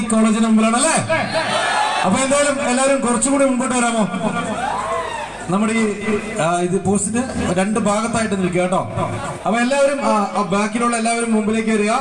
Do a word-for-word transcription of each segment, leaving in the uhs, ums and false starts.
കോളേജിന് മുമ്പിലാണ് അല്ലേ? അപ്പൊ എന്തായാലും എല്ലാവരും കുറച്ചുകൂടി മുമ്പോട്ട് വരാമോ? നമ്മുടെ ഈ ഇത് പോസ്റ്റിന് രണ്ട് ഭാഗത്തായിട്ട് നിൽക്കുക കേട്ടോ. അപ്പൊ എല്ലാവരും ബാക്കിലുള്ള എല്ലാവരും മുമ്പിലേക്ക് വരിക,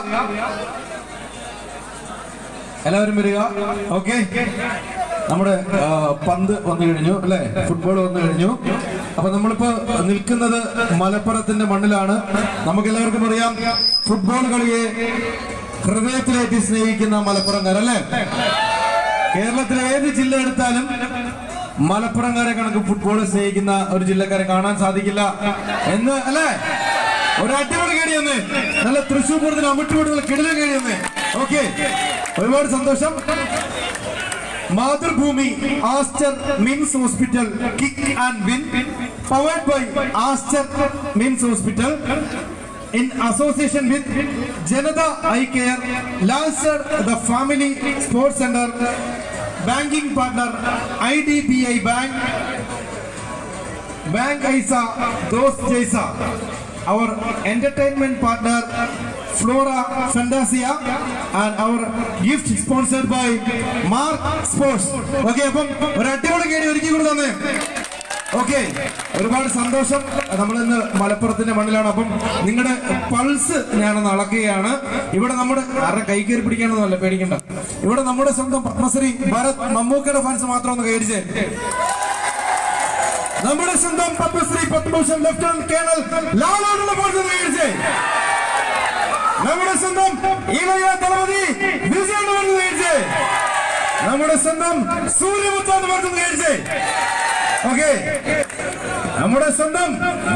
എല്ലാവരും വരിക. ഓക്കെ, നമ്മുടെ പന്ത് വന്നു കഴിഞ്ഞു അല്ലെ, ഫുട്ബോൾ വന്നു കഴിഞ്ഞു. അപ്പൊ നമ്മളിപ്പോ നിൽക്കുന്നത് മലപ്പുറത്തിന്റെ മണ്ണിലാണ്. നമുക്ക് എല്ലാവർക്കും അറിയാം, ഫുട്ബോൾ കളിയെ ഹൃദയത്തിലേക്ക് സ്നേഹിക്കുന്ന മലപ്പുറംകാരല്ലേ. കേരളത്തിലെ ഏത് ജില്ല എടുത്താലും മലപ്പുറംകാരെ കണക്ക് ഫുട്ബോൾ സ്നേഹിക്കുന്ന ഒരു ജില്ലക്കാരെ കാണാൻ സാധിക്കില്ല എന്ന് അല്ലേ? ഒരു അടിപൊളി കഴിയുന്നേ, നല്ല തൃശ്ശൂർ പൂരത്തിന് അമിട്ടുപൂടുന്ന കിടിലം കഴിയുന്നേ. ഓക്കെ, ഒരുപാട് സന്തോഷം. Mathrubhumi Aster MIMS hospital kick and win powered by Aster MIMS hospital in association with Janata Eye Care, Lancer the Family Sports Center, banking partner I D B I Bank, Bank Aisa Dost Jaisa, our entertainment partner Flora Fantasia, and our gift sponsored by Mark Sports. Okay, അപ്പം ഒരു അടിപൊളി കേടി ഒരുക്കി കൊടുത്തേ. Okay, ഒരുപാട് സന്തോഷം. നമ്മളിന്ന് മലപ്പുറത്തിന്റെ മണ്ണിലാണ്. അപ്പം നിങ്ങളുടെ പൾസ് ഞാനൊന്ന് അളക്കുകയാണ്. ഇവിടെ നമ്മുടെ ആരുടെ കൈ കയറി പിടിക്കാനൊന്നുമല്ല, പേടിക്കണ്ട. ഇവിടെ നമ്മുടെ സ്വന്തം പത്മശ്രീ ഭരത് മമ്മൂക്കയുടെ ഫാൻസ് മാത്രം ഒന്ന് കയറിച്ചേ. നമ്മുടെ സ്വന്തം പത്മശ്രീ പത്മഭൂഷൺ ലഫ്റ്റനന്റ് കേണൽ ലാലോടുള്ള ഫാൻസ് ഒന്ന് കയറിച്ചേ. നമ്മുടെ സ്വന്തം ഇളയ ദളപതി വിജയന്റെ ഫാൻസ് കയറിച്ചേ. നമ്മുടെ സ്വന്തം സൂര്യമുത്താന്റെ ഫാൻസ് ഒന്ന് കയറിച്ചേ. ഓക്കെ, നമ്മുടെ സ്വന്തം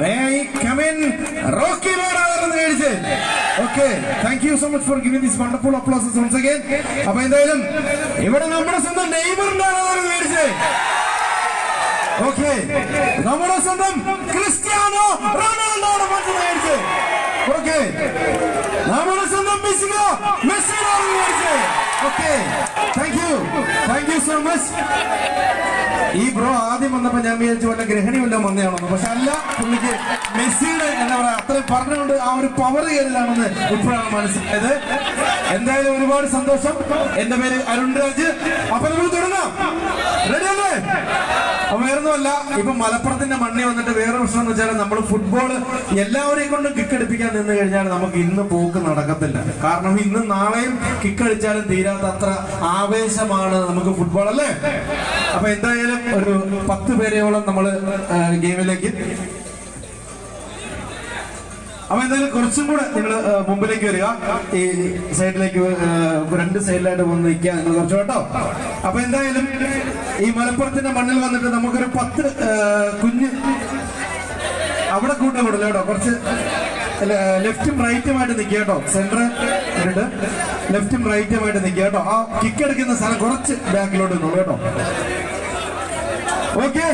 റോക്കി മേടിച്ച്. Okay, thank you so much for giving this wonderful applauses once again. അപ്പൊ എന്തായാലും ഇവിടെ നമ്മുടെ സ്വന്തം നെയ്മറിന്റെ മേടിച്ച്. ഓക്കെ, നമ്മുടെ സ്വന്തം ക്രിസ്ത്യാനോ റൊണാൾഡോയുടെ ഫാൻസ് മേടിച്ച്. ഓക്കെ, നമ്മുടെ സ്വന്തം മെസ്സിയോ മെസ്സിയുടെ മേടിച്ച്. Okay, thank you thank you so much. ഈ ബ്രോ ആദ്യം വന്നപ്പോ ഞാൻ വിചാരിച്ചു വല്ല ഗ്രഹണി വല്ലതും വന്നതാണെന്ന്. പക്ഷെ അല്ല, പുള്ളിക്ക് മെസ്സിയുടെ എന്താ പറയാ അത്രയും പറഞ്ഞുകൊണ്ട് ആ ഒരു പവർ കയറിലാണെന്ന് ഇപ്പോഴാണ് മനസ്സിലായത്. എന്തായാലും ഒരുപാട് സന്തോഷം. എന്റെ പേര് അരുൺ രാജ്. അപ്പൊ നമുക്ക് തുടങ്ങാം. റെഡി അല്ലേ? അപ്പൊ വേറൊന്നുമല്ല, ഇപ്പൊ മലപ്പുറത്തിന്റെ മണ്ണി വന്നിട്ട് വേറെ പ്രശ്നം എന്ന് വെച്ചാൽ നമ്മൾ ഫുട്ബോള് എല്ലാവരെയും കൊണ്ടും കിക്ക് അടിപ്പിക്കാൻ നിന്ന് കഴിഞ്ഞാൽ നമുക്ക് ഇന്ന് പോക്ക് നടക്കത്തില്ല. കാരണം ഇന്നും നാളെയും കിക്ക് അടിച്ചാലും തീരാത്ത അത്ര ആവേശമാണ് നമുക്ക് ഫുട്ബോൾ അല്ലേ. അപ്പൊ എന്തായാലും ഒരു പത്ത് പേരെയോളം നമ്മള് ഗെയിമിലേക്ക്. അപ്പൊ എന്തായാലും കുറച്ചും കൂടെ നിങ്ങൾ മുമ്പിലേക്ക് വരിക. ഈ സൈഡിലേക്ക് രണ്ട് സൈഡിലായിട്ട് വന്ന് നിൽക്കുക നിങ്ങൾ കുറച്ച് കേട്ടോ. അപ്പൊ എന്തായാലും ഈ മലപ്പുറത്തിന്റെ മണ്ണിൽ വന്നിട്ട് നമുക്കൊരു പത്ത് കുഞ്ഞ് അവിടെ കൂട്ടം കൂടല്ലോ കേട്ടോ. കുറച്ച് ലെഫ്റ്റും റൈറ്റുമായിട്ട് നിൽക്കുക കേട്ടോ. സെന്റർ ഇട്ട് ലെഫ്റ്റും റൈറ്റുമായിട്ട് നിൽക്കുക കേട്ടോ. ആ കിക്ക് എടുക്കുന്ന സ്ഥലം കുറച്ച് ബാക്കിലോട്ട് നിന്നോളൂ കേട്ടോ. ഓക്കെ,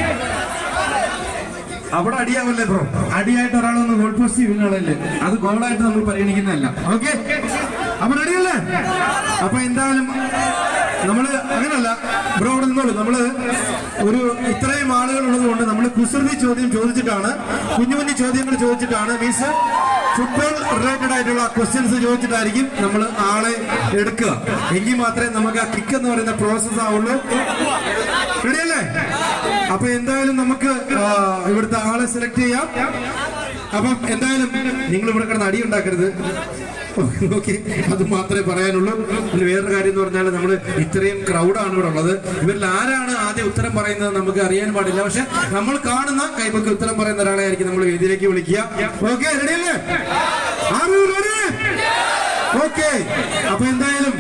അവിടെ അടിയാവല്ലേ ബ്രോ? അടിയായിട്ട് ഒരാളൊന്ന് ഗോൾ പോസ്റ്റ് വീണാളല്ലേ, അത് ഗോളായിട്ട് നമ്മൾ പരിഗണിക്കുന്നതല്ല. ഓക്കെ, അവിടെ അടിയല്ലേ? അപ്പൊ എന്തായാലും നമ്മള് അങ്ങനല്ല ബ്രോ, അവിടെ നിന്നോളൂ. നമ്മള് ഒരു ഇത്രയും ആളുകൾ ഉള്ളത് കൊണ്ട് നമ്മൾ കുസൃതി ചോദ്യം ചോദിച്ചിട്ടാണ്, കുഞ്ഞു കുഞ്ഞു ചോദ്യങ്ങൾ ചോദിച്ചിട്ടാണ്, മീൻസ് ഫുട്ബോൾ റിലേറ്റഡ് ആയിട്ടുള്ള ക്വസ്റ്റ്യൻസ് ചോദിച്ചിട്ടായിരിക്കും നമ്മൾ ആളെ എടുക്കുക. എങ്കിൽ മാത്രമേ നമുക്ക് ആ കിക്ക് എന്ന് പറയുന്ന പ്രോസസ് ആവുള്ളൂ. റെഡിയല്ലേ? അപ്പൊ എന്തായാലും നമുക്ക് ഇവിടുത്തെ ആളെ സെലക്ട് ചെയ്യാം. അപ്പം എന്തായാലും നിങ്ങൾ ഇവിടെ കിടന്ന് അടി ഉണ്ടാക്കരുത്. ഓക്കെ, അത് മാത്രമേ പറയാനുള്ളൂ. പിന്നെ വേറൊരു കാര്യം എന്ന് പറഞ്ഞാൽ നമ്മൾ ഇത്രയും ക്രൗഡാണ് ഇവിടെ ഉള്ളത്. ഇവരിൽ ആരാണ് ആദ്യം ഉത്തരം പറയുന്നത് നമുക്ക് അറിയാൻ പാടില്ല. പക്ഷെ നമ്മൾ കാണുന്ന കൈപ്പൊക്കെ ഉത്തരം പറയുന്ന ഒരാളെ ആയിരിക്കും നമ്മൾ വേദിയിലേക്ക് വിളിക്കുക. ഓക്കെ, റെഡിയല്ലേ? ഓക്കെ, അപ്പൊ എന്തായാലും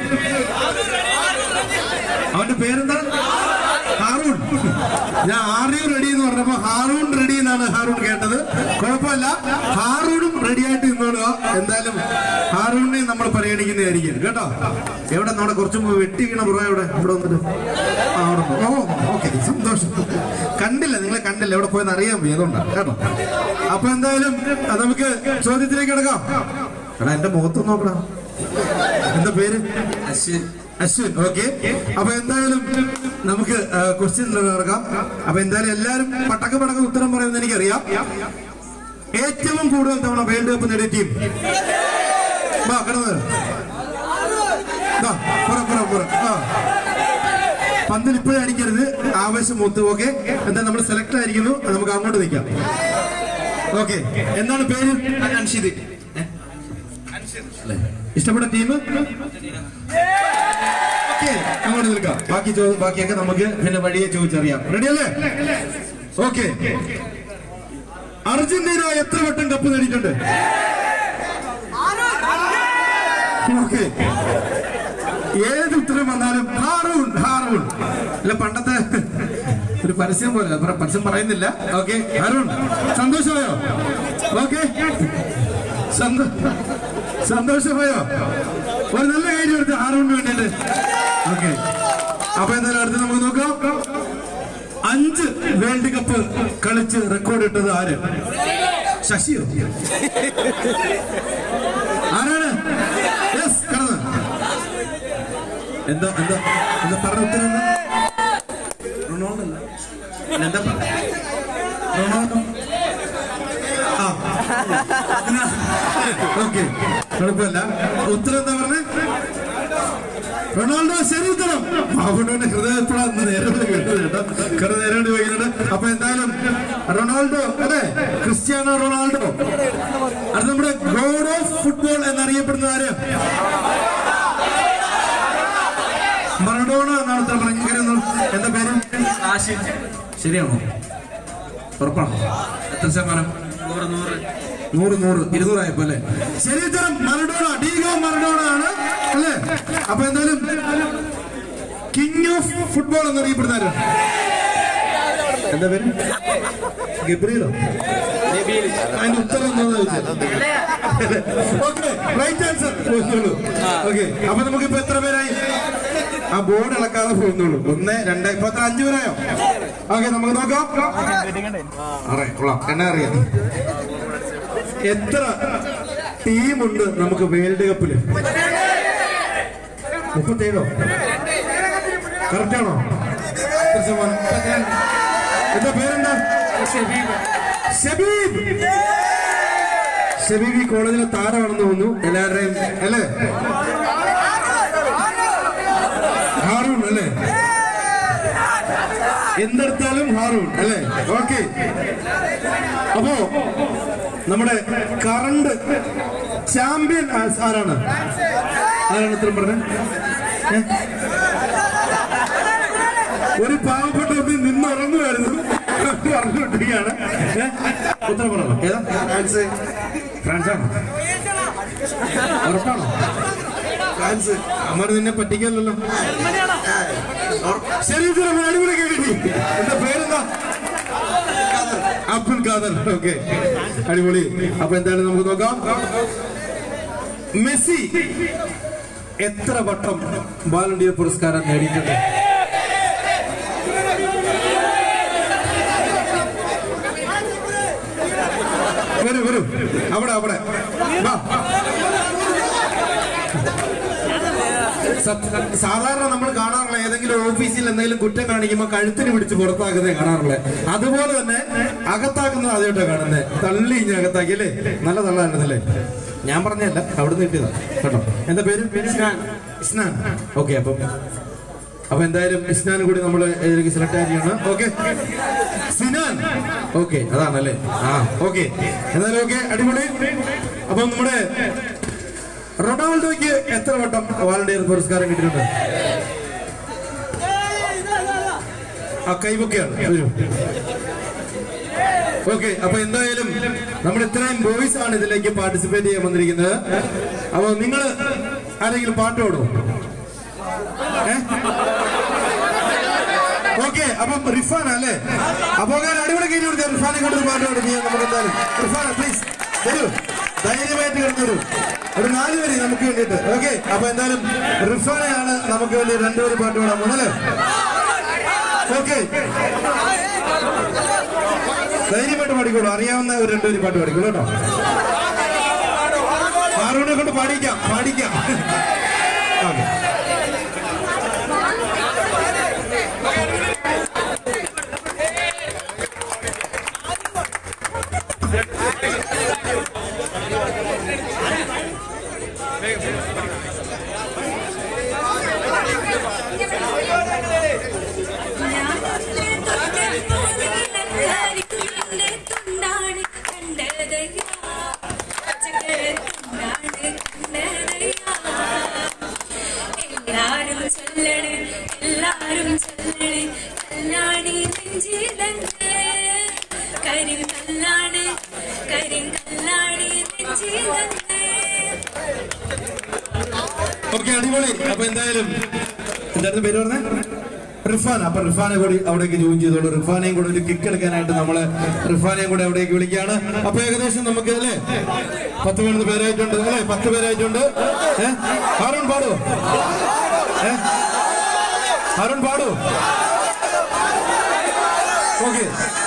അവന്റെ പേരെന്താ? ഹാറൂൺ. ഞാൻ ആറിയു റെഡി എന്ന് പറഞ്ഞപ്പോ ഹാറൂൺ റെഡി എന്നാണ് ഹാറൂൺ കേട്ടത്. കുഴപ്പമില്ല, ഹാറൂണും റെഡി ആയിട്ട് നിന്നോളുക. എന്തായാലും ഹാറൂണിനെ നമ്മൾ പരിഗണിക്കുന്നതായിരിക്കും കേട്ടോ. എവിടെ നമ്മുടെ കുറച്ച് വെട്ടി വീണ പുറകെ ഇവിടെ ഇവിടെ വന്നിട്ട് ആ അവിടെ ഓ ഓക്കെ, സന്തോഷം. കണ്ടില്ല, നിങ്ങളെ കണ്ടില്ല, എവിടെ പോയെന്ന് അറിയാൻ പോയി, അതുകൊണ്ടാണ് കേട്ടോ. അപ്പൊ എന്തായാലും നമുക്ക് ചോദ്യത്തിലേക്ക് കിടക്കാം. എടാ എന്റെ മുഖത്ത് നോക്കടാ, എന്താ പേര്? അശ്വിൻ. അശ്വിൻ. ഓക്കെ, അപ്പൊ എന്തായാലും നമുക്ക് ക്വസ്റ്റ്യനിൽ നടക്കാം. അപ്പൊ എന്തായാലും എല്ലാരും പട്ടക്ക പടക്ക ഉത്തരം പറയുന്നത് എനിക്കറിയാം. ഏറ്റവും കൂടുതൽ തവണ വേൾഡ് കപ്പ് നേടിയ ടീം കിടന്നത് പന്തിൽ ഇപ്പോഴും അടിക്കരുത്, ആവേശം മൂത്ത്. ഓക്കെ, എന്താ നമ്മൾ സെലക്ട് ആയിരിക്കുന്നു, നമുക്ക് അങ്ങോട്ട് നിൽക്കാം. ഓക്കെ, എന്താണ് പേര്? അൻഷിദ്. ഇഷ്ടപ്പെട്ട ടീം? ഓക്കെ, അങ്ങോട്ട് നിൽക്കാം. ബാക്കി ബാക്കിയൊക്കെ നമുക്ക് പിന്നെ വഴിയെ ചോദിച്ചറിയാം. റെഡി അല്ലേ? ഓക്കെ. അർജന്റീന എത്ര വട്ടം കപ്പ് നേടിയിട്ടുണ്ട്? ഓക്കെ, ഏത് ഉത്തരം വന്നാലും ഹാറൂൺ ഹാറൂൺ അല്ല, പണ്ടത്തെ ഒരു പരസ്യം പോലെ, പരസ്യം പറയുന്നില്ല. ഓക്കെ, ഹാറൂൺ. സന്തോഷമായോ? ഓക്കെ, സന്തോഷമായോ? ഒരു നല്ല കാര്യം എടുത്ത് ഹാറൂണിന് വേണ്ടിയിട്ട്. ഓക്കെ, അപ്പൊ എന്തായാലും അടുത്ത് നമുക്ക് നോക്കാം. അഞ്ച് വേൾഡ് കപ്പ് കളിച്ച് റെക്കോർഡ് ഇട്ടത് ആര്? ശശിയോ? ആരാണ്? യെസ്, കടന്ന്. എന്താ എന്താ എന്താ പറഞ്ഞ ഉത്തരം? എന്താ? റൊണാൾഡോ അല്ല, എന്താ റൊണാൾഡോ? ആ, ഓക്കെ, കുഴപ്പമില്ല. ഉത്തരം എന്താ പറഞ്ഞേ? റൊണാൾഡോ. ശരി ഉത്തരം. ബാബുവിന്റെ ഹൃദയത്തോടെ നേരിട്ട് കേട്ടോ, കട നേരിട്ട് വൈകുന്നുണ്ട്. അപ്പൊ എന്തായാലും റൊണാൾഡോ അല്ലെ, ക്രിസ്ത്യാനോ റൊണാൾഡോ. അത് നമ്മുടെ ഗോഡ് ഓഫ് ഫുട്ബോൾ എന്നറിയപ്പെടുന്ന ആര്? മറഡോണ എന്നാണ് ഉത്തരം പറഞ്ഞത്. എന്താ പേര്? ശരിയാണോ? ഉറപ്പാണോ? എത്ര ശതമാനം? നൂറ് നൂറ് ഇരുന്നൂറായപ്പോ അല്ലെ? ശരി ഉത്തരം മറഡോണ, ഡീഗോ മറഡോണ ആണ് അല്ലേ? അപ്പൊ എന്തായാലും കിങ് ഓഫ് ഫുട്ബോൾ എന്നറിയപ്പെടുന്ന ആരാണ്? എന്താ പേര്? ഗബ്രിയലോ? അതിന്റെ ഉത്തരം എന്താണെന്ന് ചോദിച്ചത്? Okay, right answer. ഓക്കെ, അപ്പൊ നമുക്കിപ്പോ എത്ര പേരായി? ആ ബോർഡ് ഇളക്കാതെ പോകുന്നുള്ളൂ. ഒന്ന് രണ്ട് ഇപ്പൊ എത്ര? അഞ്ചു പേരായോ? ഓക്കെ, നമുക്ക് നോക്കാം. അറിയാം, കൊള്ളാം, എന്നെ അറിയാം. എത്ര ടീമുണ്ട് നമുക്ക് വേൾഡ് കപ്പില്? മുപ്പത്തേഴോ? കറക്റ്റ് ആണോ? എന്താ പേരെന്താ? ഷബീബ്. ഷബീബ് ഈ കോളേജിലെ താരമാണെന്ന് തോന്നുന്നു എല്ലാവരുടെയും അല്ലേ? ഹാറൂൺ അല്ലേ? എന്തെടുത്താലും ഹാറൂൺ അല്ലേ? ഓക്കെ, അപ്പോ നമ്മുടെ കറണ്ട് ചാമ്പ്യൻ ആരാണ്? ആരാണ് ഉത്തരം പറഞ്ഞത്? ഒരു പാവപ്പെട്ട നിന്നുറങ്ങുമായിരുന്നു, പറഞ്ഞുകൊണ്ടിരിക്കുകയാണ്. ഉത്തരം പറഞ്ഞോ? ഏതാ? ഫ്രാൻസ്. ഫ്രാൻസാണോ? ഉറപ്പാണോ? ഫ്രാൻസ്. അമ്മ നിന്നെ പറ്റിക്കല്ലോ. ശരി, അടിപൊളി കേട്ടി. എന്താ പേരെന്താ? അബ്ദുൽ ഖാദർ. ഓക്കെ, അടിപൊളി. അപ്പൊ എന്തായാലും നമുക്ക് നോക്കാം. മെസ്സി എത്ര വട്ടം ബാലൺ ഡി ഓർ പുരസ്കാരം നേടിയിട്ടുണ്ട്? വരൂ വരൂ, അവിടെ അവിടെ സാധാരണ നമ്മൾ കാണാറുള്ള ഏതെങ്കിലും ഓഫീസിൽ എന്തെങ്കിലും കുറ്റം കാണിക്കുമ്പോൾ കഴുത്തിന് പിടിച്ച് പുറത്താക്കുന്നേ കാണാറുള്ളത്. അതുപോലെ തന്നെ അകത്താക്കുന്നത് ആദ്യമായിട്ടാണ് കാണുന്നത്. തള്ളി ഇങ്ങനെ അകത്താക്കി അല്ലേ? നല്ല തള്ളായിരുന്നല്ലേ? ഞാൻ പറഞ്ഞല്ല, അവിടെ നിന്ന് കിട്ടിയതാ കേട്ടോ. എന്താ പേര്? ഇസ്നാൻ. ഓക്കെ, അപ്പം അപ്പൊ എന്തായാലും ഇസ്നാനും കൂടി നമ്മൾ ഇതിലേക്ക് സെലക്ട് ആയിരിക്കണം. ഓക്കെ, സിനാൻ. ഓക്കെ, അതാണല്ലേ? ആ, ഓക്കെ, എന്തായാലും ഓക്കെ, അടിപൊളി. അപ്പം നമ്മുടെ റൊണാൾഡോയ്ക്ക് എത്ര വട്ടം വാലണ്ടിയർ പുരസ്കാരം കിട്ടിയിട്ടുണ്ട്? ആ കൈവൊക്കെയാണ്. ഓക്കെ, അപ്പൊ എന്തായാലും നമ്മൾ ഇത്രയും ബോയ്സ് ആണ് ഇതിലേക്ക് പാർട്ടിസിപ്പേറ്റ് ചെയ്യാൻ വന്നിരിക്കുന്നത്. അപ്പൊ നിങ്ങൾ ആരെങ്കിലും പാട്ട് പാടുമോ? ഓക്കെ, അപ്പം റിഫാൻ അല്ലേ? അപ്പൊ അടിപൊളി കയറി കൊടുക്കുക. റിഫാനെ കൊണ്ടൊരു പാട്ട് പാടും ചെയ്യാം നമുക്ക്. എന്തായാലും റിഫാൻ പ്ലീസ് വരൂ, ധൈര്യമായിട്ട് കിടന്നൊരു ഒരു നാല് പേര് നമുക്ക് വേണ്ടിയിട്ട്. ഓക്കെ, അപ്പൊ എന്തായാലും റിഫാനെയാണ് നമുക്ക് വേണ്ടി രണ്ടുപേര് പാട്ട് പാടാൻ പോകുന്നത്. ഓക്കെ, ധൈര്യമായിട്ട് പാടിക്കോളൂ. അറിയാവുന്ന ഒരു രണ്ടുപേര് പാട്ട് പാടിക്കോളൂ കേട്ടോ. ഹാറൂണിനെ കൊണ്ട് പാടിക്കാം പാടിക്കാം ഓക്കെ. എല്ലാരും ചൊല്ലണേ എല്ലാരും ചൊല്ലണേ കല്ലാണി നെഞ്ചിലങ്ങ് കരിങ്കല്ലാണ് കരിങ്കല്ലാണി നെഞ്ചിലങ്ങ്. ഓക്കെ, അടിപൊളി. അപ്പൊ എന്തായാലും എന്തായിരുന്നു പേര് പറഞ്ഞേ? റിഫാൻ. അപ്പൊ റിഫാനെ കൂടി അവിടേക്ക് ജോയിൻ ചെയ്തോളൂ. റിഫാനെയും കൂടെ ഒരു കിക്ക് എടുക്കാനായിട്ട് നമ്മള് റിഫാനെയും കൂടെ അവിടേക്ക് വിളിക്കുകയാണ്. അപ്പൊ ഏകദേശം നമുക്ക് അല്ലേ പത്ത് പതിനൊന്ന് പേരായിട്ടുണ്ട് അല്ലെ? പത്ത് പേരായിട്ടുണ്ട്. ഏഹ് ഹാറൂൺ പാടൂ, ഏഹ് ഹാറൂൺ പാടൂ. ഓക്കെ,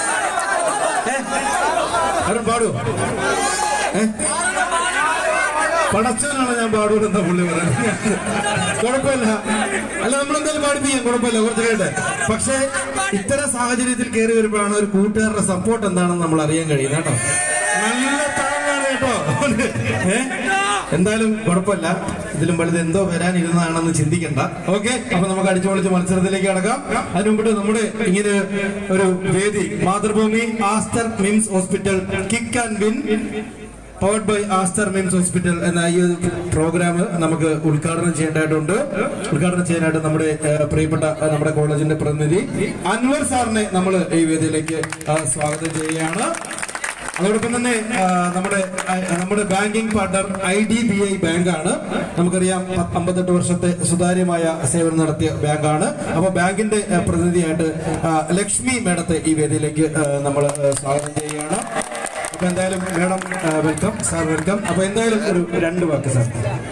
ഹാറൂൺ പാടൂ. ഏഹ് പടച്ചവനാണ് ഞാൻ പാടൂടെന്ന പുള്ളി പറയുന്നത്. കുഴപ്പമില്ല, അല്ല നമ്മളെന്തായാലും പാടിപ്പിക്കാം, കുഴപ്പമില്ല, കുറച്ച് കേട്ടെ. പക്ഷെ ഇത്തരം സാഹചര്യത്തിൽ കയറി വരുമ്പോഴാണ് ഒരു കൂട്ടുകാരുടെ സപ്പോർട്ട് എന്താണെന്ന് നമ്മൾ അറിയാൻ കഴിയുന്നത് കേട്ടോ. നല്ല താങ്ങാണ് കേട്ടോ. ഏഹ് എന്തായാലും കുഴപ്പമില്ല, ഇതിലും വലുത് എന്തോ വരാനിരുന്നതാണെന്ന് ചിന്തിക്കണ്ട. ഓക്കെ, അപ്പൊ നമുക്ക് അടിച്ചു പൊളിച്ച് മത്സരത്തിലേക്ക് കടക്കാം. അതിനു മുമ്പിട്ട് നമ്മുടെ ഇങ്ങനെ ഒരു വേദി Mathrubhumi Aster MIMS hospital kick and win powered by Aster MIMS hospital എന്ന ഈ പ്രോഗ്രാം നമുക്ക് ഉദ്ഘാടനം ചെയ്യേണ്ടതായിട്ടുണ്ട്. ഉദ്ഘാടനം ചെയ്യാനായിട്ട് നമ്മുടെ പ്രിയപ്പെട്ട നമ്മുടെ കോളേജിന്റെ പ്രതിനിധി അൻവർ സാറിനെ നമ്മൾ ഈ വേദിയിലേക്ക് സ്വാഗതം ചെയ്യുകയാണ്. അതോടൊപ്പം തന്നെ നമ്മുടെ നമ്മുടെ banking partner I D B I ബാങ്കാണ്. നമുക്കറിയാം അമ്പത്തെട്ട് വർഷത്തെ സുതാര്യമായ സേവനം നടത്തിയ ബാങ്കാണ്. അപ്പൊ ബാങ്കിന്റെ പ്രതിനിധിയായിട്ട് ലക്ഷ്മി മേഡത്തെ ഈ വേദിയിലേക്ക് നമ്മൾ സ്വാഗതം ചെയ്യുകയാണ്. അപ്പൊ എന്തായാലും മേഡം വെൽക്കം, സാർ വെൽക്കം. അപ്പൊ എന്തായാലും ഒരു രണ്ട് വാക്ക് സാർ.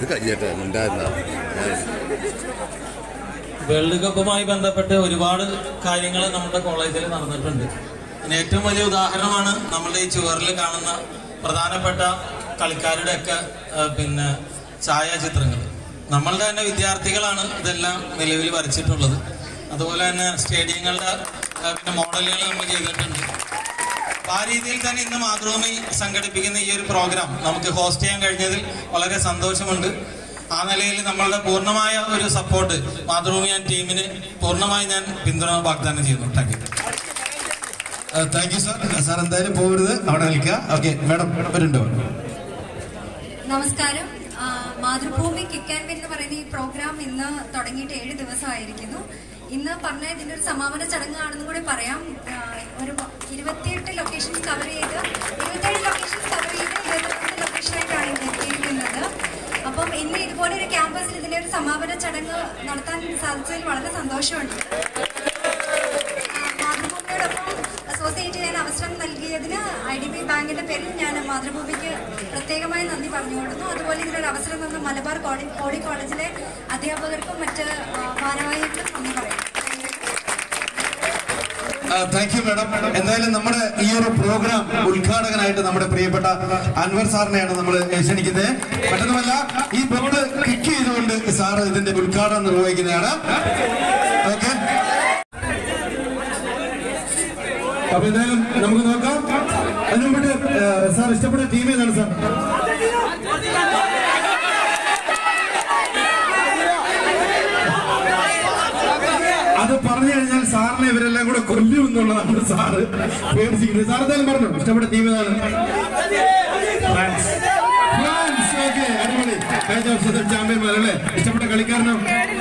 വേൾഡ് കപ്പുമായി ബന്ധപ്പെട്ട് ഒരുപാട് കാര്യങ്ങൾ നമ്മുടെ കോളേജിൽ നടന്നിട്ടുണ്ട്. അതിന് ഏറ്റവും വലിയ ഉദാഹരണമാണ് നമ്മുടെ ഈ ചുവറിൽ കാണുന്ന പ്രധാനപ്പെട്ട കളിക്കാരുടെ ഒക്കെ പിന്നെ ഛായാചിത്രങ്ങൾ. നമ്മളുടെ തന്നെ വിദ്യാർത്ഥികളാണ് ഇതെല്ലാം നിലവിൽ വരച്ചിട്ടുള്ളത്. അതുപോലെ തന്നെ സ്റ്റേഡിയങ്ങളുടെ പിന്നെ മോഡലുകൾ നമ്മൾ ചെയ്തിട്ടുണ്ട്. ആ രീതിയിൽ തന്നെ ഇന്ന് മാതൃഭൂമി സംഘടിപ്പിക്കുന്ന ഈ ഒരു പ്രോഗ്രാം നമുക്ക് ഹോസ്റ്റ് ചെയ്യാൻ കഴിഞ്ഞതിൽ വളരെ സന്തോഷമുണ്ട്. ആ നിലയിൽ നമ്മളുടെ പൂർണ്ണമായ ഒരു സപ്പോർട്ട് മാതൃഭൂമി ആൻഡ് ടീമിന് പൂർണ്ണമായി ഞാൻ പിന്തുണ വാഗ്ദാനം ചെയ്യുന്നു. Thank you. Thank you sir. Sir എന്തായാലും പോകരുത്, അവിടെ നിൽക്കുക. ഓക്കെ മാഡം വരുന്നുണ്ടോ? നമസ്കാരം. മാതൃഭൂമി കിക്ക് ആൻഡ് വിൻ എന്ന് പറയുന്ന ഈ പ്രോഗ്രാം ഇന്ന് തുടങ്ങിയിട്ട് ഏഴ് ദിവസമായിരിക്കുന്നു. ഇന്ന് പറഞ്ഞ ഇതിന്റെ ഒരു സമാപന ചടങ്ങാണെന്നും കൂടി പറയാം. ഒരു ഇരുപത്തിയെട്ട് ലൊക്കേഷൻസ് കവർ ചെയ്ത് ഇരുപത്തേഴ് ലൊക്കേഷൻസ് കവർ ചെയ്ത് ഇരുപത്തൊമ്പത് ലൊക്കേഷനായിട്ടാണ് ഇന്ന് എത്തിയിരിക്കുന്നത്. അപ്പം ഇന്ന് ഇതുപോലെ ഒരു ക്യാമ്പസിൽ ഇതിന്റെ ഒരു സമാപന ചടങ്ങ് നടത്താൻ സാധിച്ചതിൽ വളരെ സന്തോഷമുണ്ട്. മാതൃഭൂമിയോടൊപ്പം അസോസിയേറ്റ് ചെയ്യാൻ അവസരം നൽകിയതിന് ഐ ഡി ബി ബാങ്കിന്റെ പേരിൽ ഞാൻ മാതൃഭൂമിക്ക് പ്രത്യേകമായി നന്ദി പറഞ്ഞുകൊടുന്നു. അതുപോലെ ഇതിനൊരു അവസരം തന്ന മലബാർ കോളി കോളേജിലെ അധ്യാപകർക്കും മറ്റ് ഭാരവാഹികൾക്കും നന്ദി പറയുന്നു. Thank you madam. എന്തായാലും നമ്മുടെ ഈ ഒരു പ്രോഗ്രാം ഉദ്ഘാടകനായിട്ട് നമ്മുടെ പ്രിയപ്പെട്ട അൻവർ സാറിനെയാണ് നമ്മൾ ക്ഷണിക്കുന്നത്. മറ്റൊന്നുമല്ല, ഈ ബോർഡ് കിക്ക് ചെയ്തുകൊണ്ട് സാറ് ഇതിന്റെ ഉദ്ഘാടനം നിർവഹിക്കുന്നതാണ്. ഓക്കെ, അപ്പൊ എന്തായാലും നമുക്ക് നോക്കാം. അതിനു മുമ്പ് സാർ ഇഷ്ടപ്പെട്ട ടീം ഏതാണ് സാർ? അത് പറഞ്ഞു കഴിഞ്ഞാൽ സാറിനെ ഇവരെല്ലാം കൂടെ കൊല്ലും എന്നുള്ളതാണ് സാറ് പേടിച്ചിരിക്കുന്നത്. സാർ എന്തായാലും പറഞ്ഞു ഇഷ്ടപ്പെട്ട ടീം ഏതാണ്? ഫ്രാൻസ്. ഫ്രാൻസ്. ഓക്കെ, അടിപൊളി. കഴിഞ്ഞ വർഷത്തെ ചാമ്പ്യന്മാരല്ലേ? ഇഷ്ടപ്പെട്ട കളിക്കാരനോ?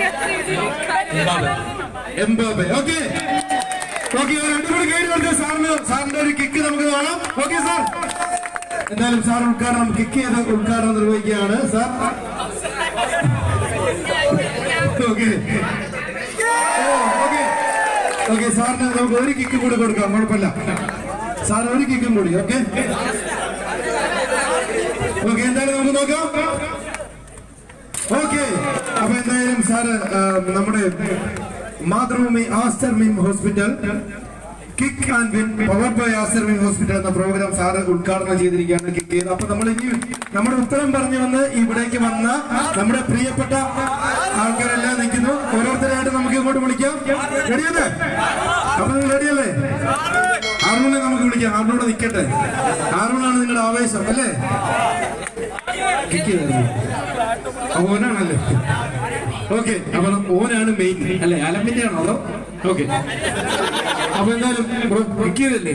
എംബാപ്പെ. ഓക്കെ ഓക്കെ, ഒരു അടിപൊളി ഗൈഡ് കൊടുത്ത സാറിന് സാറിന്റെ ഒരു കിക്ക് നമുക്ക് കാണാം. ഓക്കെ സാർ, എന്തായാലും സാർ ഉദ്ഘാടനം കിക്ക് ചെയ്ത് ഉദ്ഘാടനം നിർവഹിക്കുകയാണ് സാർ. ഓക്കെ ഓക്കെ, സാറിന് നമുക്ക് ഒരു കിക്കും കൂടി കൊടുക്കാം, കുഴപ്പമില്ല. സാർ ഒരു കിക്കും കൂടി. ഓക്കെ ഓക്കെ, എന്തായാലും നമുക്ക് നോക്കാം. ഓക്കെ, അപ്പൊ എന്തായാലും സാറ് നമ്മുടെ Mathrubhumi Aster MIM hospital kick and win powered by Aster MIM hospital എന്ന പ്രോഗ്രാം സാറ് ഉദ്ഘാടനം ചെയ്തിരിക്കുകയാണ്. കിക്ക് ചെയ്ത് അപ്പൊ നമ്മൾ ഇനി നമ്മുടെ ഉത്തരം പറഞ്ഞു വന്ന് ഇവിടേക്ക് വന്ന നമ്മുടെ പ്രിയപ്പെട്ട ആൾക്കാരെല്ലാം നിൽക്കുന്നു. ഓരോരുത്തരായിട്ട് നമുക്ക് ഇങ്ങോട്ട് വിളിക്കാം. റെഡിയല്ലേ? അപ്പൊ നിങ്ങൾ റെഡിയല്ലേ? ഹാറൂണെ നമുക്ക് വിളിക്കാം. ഹാറൂണെ നിൽക്കട്ടെ. ഹാറൂണാണ് നിങ്ങളുടെ ആവേശം അല്ലേ? കിക്ക് ചെയ്തായിരുന്നു ഓനാണല്ലേ? ഓക്കെ, അപ്പൊ ഓനാണ് മെയിൻ അല്ലെ? അലമ്പിന്റെ ആണോ അതോ? ഓക്കെ, അപ്പൊ എന്തായാലും കിക്ക് ചെയ്തല്ലേ?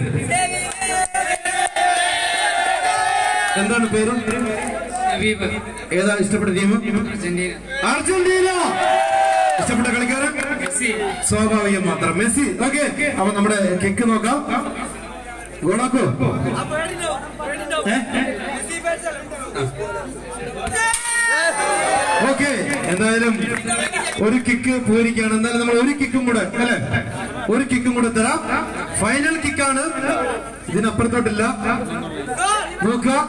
എന്താണ് പേര്? ഏതാ ഇഷ്ടപ്പെട്ട ടീം? അർജന്റീന. ഇഷ്ടപ്പെട്ട കളിക്കാരൻ സ്വാഭാവികം മാത്രം മെസ്സി. ഓക്കെ, അപ്പൊ നമ്മുടെ കിക്ക് നോക്കാം. ഗോളാക്കോ? ഓക്കെ, എന്തായാലും ഒരു കിക്ക് പോയിരിക്കുകയാണ്. എന്തായാലും നമ്മൾ ഒരു കിക്കും കൂടെ അല്ലെ ഒരു കിക്കും കൂടെ തരാം. ഫൈനൽ കിക്കാണ്, ഇതിനപ്പുറത്തോട്ടില്ല. നോക്കാം.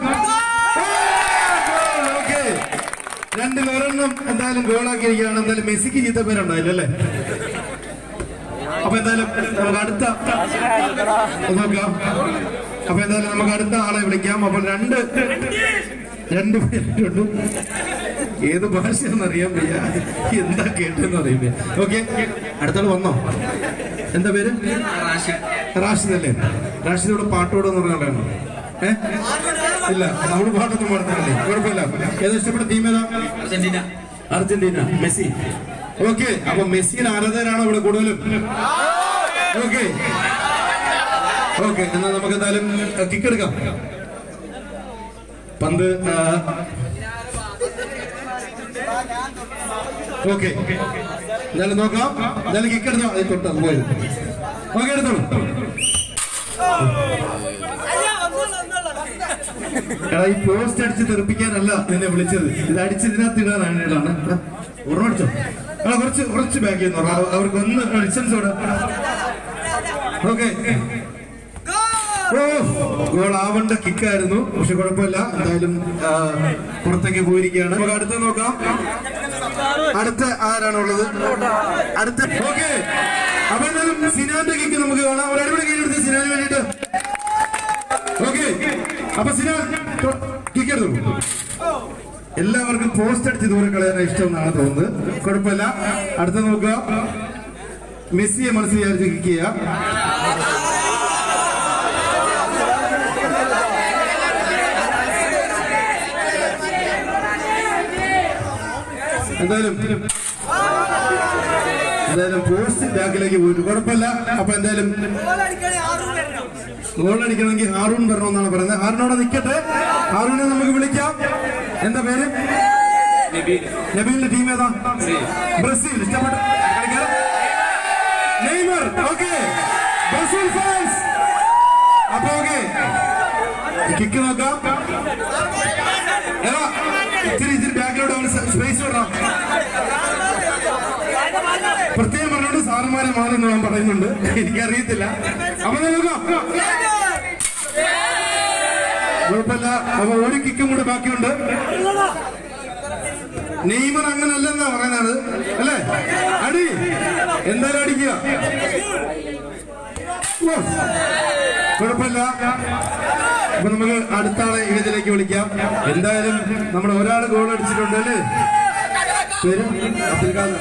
ഓക്കെ, രണ്ട് പേരെണ്ണം എന്തായാലും ഗോളാക്കിയിരിക്കുകയാണ്. എന്തായാലും മെസ്സിക്ക് ചീത്ത പേരുണ്ടായില്ല അല്ലേ? അപ്പൊ എന്തായാലും നമുക്ക് അടുത്ത നോക്കാം. അപ്പൊ എന്തായാലും നമുക്ക് അടുത്ത ആളെ വിളിക്കാം. അപ്പോൾ രണ്ട് രണ്ട് പേരുണ്ട്. ഏത് ഭാഷയാണെന്ന് അറിയാൻ വയ്യ, എന്താ കേട്ടെന്ന് അറിയാൻ വയ്യ. ഓക്കെ, അടുത്താള് വന്നോ? എന്താ പേര്? റാഷിദ് അല്ലേ? റാഷിദ് ഇവിടെ പാട്ടോടെന്ന് പറഞ്ഞ ആളാണോ? ഏഹ് ഇല്ല, നമ്മള് പാട്ടൊന്നും പാടുന്നില്ലേ? കുഴപ്പമില്ല. ഏതാ ഇഷ്ടപ്പെട്ട ടീം ഏതാ? അർജന്റീന. Argentina, Messi. ഓക്കെ, അപ്പൊ മെസ്സിയുടെ ആരാധകരാണോ ഇവിടെ കൂടുതലും? ഓക്കെ ഓക്കെ എന്നാൽ നമുക്ക് എന്തായാലും കിക്ക് എടുക്കാം. പന്ത് ഓക്കെ, എന്തായാലും നോക്കാം. എന്തായാലും കിക്ക് എടുത്തോ. അത് തൊട്ട് അത് പോയത്. ഓക്കെ, എടുത്തോളൂ. എടാ, ഈ പോസ്റ്റ് അടിച്ച് തെറിപ്പിക്കാനല്ല നിന്നെ വിളിച്ചത്, ഇത് അടിച്ചതിനകത്ത് ഇടാനാണ്. ഇടാണ് ഉറമടിച്ചോ? എടാ, കുറച്ച് കുറച്ച് ബാക്ക് ചെയ്യുന്നു. അവർക്ക് ഒന്ന് ഡിസ്റ്റൻസ് ഇവിടെ. ഓക്കെ, ഓ ഗോൾ ആവേണ്ട കിക്കായിരുന്നു, പക്ഷെ കുഴപ്പമില്ല. എന്തായാലും പുറത്തേക്ക് പോയിരിക്കുകയാണ്. നമുക്ക് അടുത്ത നോക്കാം. അടുത്ത ആരാണുള്ളത്? അടുത്ത ഓക്കെ, അപ്പൊ എന്തായാലും സിനാന്റെ കിക്ക് നമുക്ക് കാണാം. ഒരു അടിപൊളി കിക്ക് എടുത്ത് സിനാന് വേണ്ടിട്ട്. ഓക്കെ, അപ്പൊ സിനാൻ കിക്ക് എടുത്തു. എല്ലാവർക്കും പോസ്റ്റ് അടിച്ച് ദൂരെ കളയാൻ ഇഷ്ടം എന്നാണ് തോന്നുന്നത്. കുഴപ്പമില്ല. അടുത്ത നോക്കുക. മെസ്സിയെ മനസ്സിൽ വിചാരിച്ച് കിക്ക് ചെയ്യുക. എന്തായാലും എന്തായാലും പോസ്റ്റ് ബാക്കിലേക്ക് പോയിട്ട് കുഴപ്പമില്ല. അപ്പൊ എന്തായാലും ഗോൾ അടിക്കണമെങ്കിൽ ഹാറൂൺ വരണമെന്നാണ് പറയുന്നത്. ഹാറൂണോടെ നിൽക്കട്ടെ. ഹാറൂനെ നമുക്ക് വിളിക്കാം. എന്താ പേര്? നബീലിന്റെ ടീം ഏതാ? ബ്രസീൽ. ഇഷ്ടപ്പെട്ട കളിക്കാരൻ നെയ്മർ. Okay, Brazil fans. അപ്പൊ ഓക്കെ, കിക്ക് നോക്കാം. ഇത്തിരി ഇത്തിരി ബാക്കിലോട്ട് അവന് സ്പേസ് വിടണം. പ്രത്യേകം പറഞ്ഞോണ്ട് സാറന്മാരെ മാറുന്നു ഞാൻ പറയുന്നുണ്ട്, എനിക്കറിയത്തില്ല. അപ്പൊ നോക്കാം. കുഴപ്പമില്ല. അപ്പൊ ഒരു കിക്കും കൂടെ ബാക്കിയുണ്ട്. നെയ്മർ അങ്ങനല്ലെന്നാ പറയുന്നത് അല്ലേ? അടി എന്തായാലും അടിക്കുക. കുഴപ്പമില്ല. അപ്പൊ നമുക്ക് അടുത്ത ആളെ ഇതിലേക്ക് വിളിക്കാം. എന്തായാലും നമ്മൾ ഒരാൾ ഗോൾ അടിച്ചിട്ടുണ്ട് അല്ലേ? പേര് അബ്ദുൽ ഖാദർ.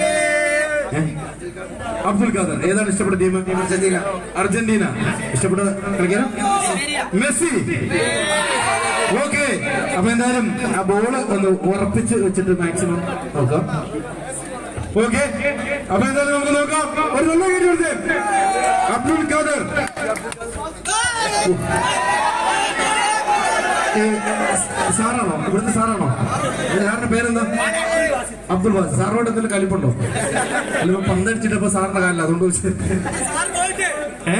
അബ്ദുൽ ഖാദർ. ഏതാണ് ഇഷ്ടപ്പെട്ട ടീം? അർജന്റീന. അർജന്റീന. ഇഷ്ടപ്പെട്ട കളിക്കാരൻ മെസ്സി. ഓക്കെ, അപ്പൊ എന്തായാലും ആ ബോള് ഒന്ന് ഉറപ്പിച്ച് വെച്ചിട്ട് മാക്സിമം നോക്കാം. ഓക്കെ, അപ്പൊ എന്തായാലും നമുക്ക് നോക്കാം. ഒരു നല്ല കേട്ട് കൊടുത്തേ. അബ്ദുൽ ഖാദർ. സാറാണോ? ഇവിടുത്തെ സാറാണോ? സാറിന്റെ പേരെന്താ? അബ്ദുൽ ബാസ്. സാറിനോട് എന്തെങ്കിലും കലിപ്പുണ്ടോ? അല്ല, പന്തടിച്ചിട്ടപ്പോ സാറിന്റെ കാലില്ല, അതുകൊണ്ട് വെച്ച്. ഏഹ്